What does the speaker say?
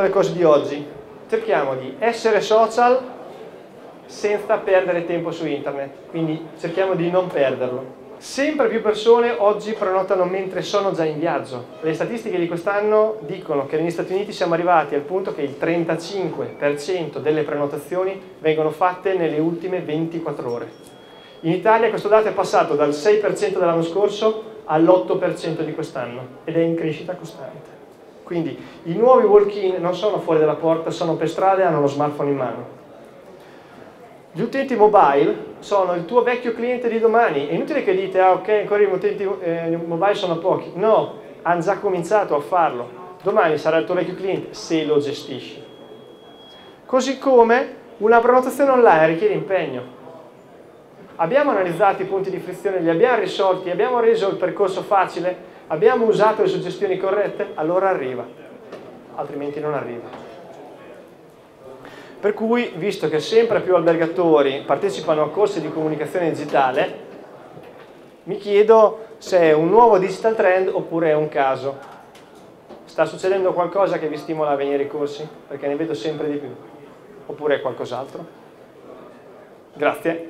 le cose di oggi. Cerchiamo di essere social senza perdere tempo su internet, quindi cerchiamo di non perderlo. Sempre più persone oggi prenotano mentre sono già in viaggio. Le statistiche di quest'anno dicono che negli Stati Uniti siamo arrivati al punto che il 35% delle prenotazioni vengono fatte nelle ultime 24 ore. In Italia questo dato è passato dal 6% dell'anno scorso all'8% di quest'anno ed è in crescita costante. Quindi i nuovi walk-in non sono fuori dalla porta, sono per strada e hanno lo smartphone in mano. Gli utenti mobile sono il tuo vecchio cliente di domani. È inutile che dite, ah ok, ancora gli utenti mobile sono pochi. No, hanno già cominciato a farlo. Domani sarà il tuo vecchio cliente se lo gestisci. Così come una prenotazione online richiede impegno. Abbiamo analizzato i punti di frizione, li abbiamo risolti, abbiamo reso il percorso facile, abbiamo usato le suggestioni corrette, allora arriva, altrimenti non arriva. Per cui, visto che sempre più albergatori partecipano a corsi di comunicazione digitale, mi chiedo se è un nuovo digital trend oppure è un caso. Sta succedendo qualcosa che vi stimola a venire ai corsi? Perché ne vedo sempre di più. Oppure è qualcos'altro? Grazie.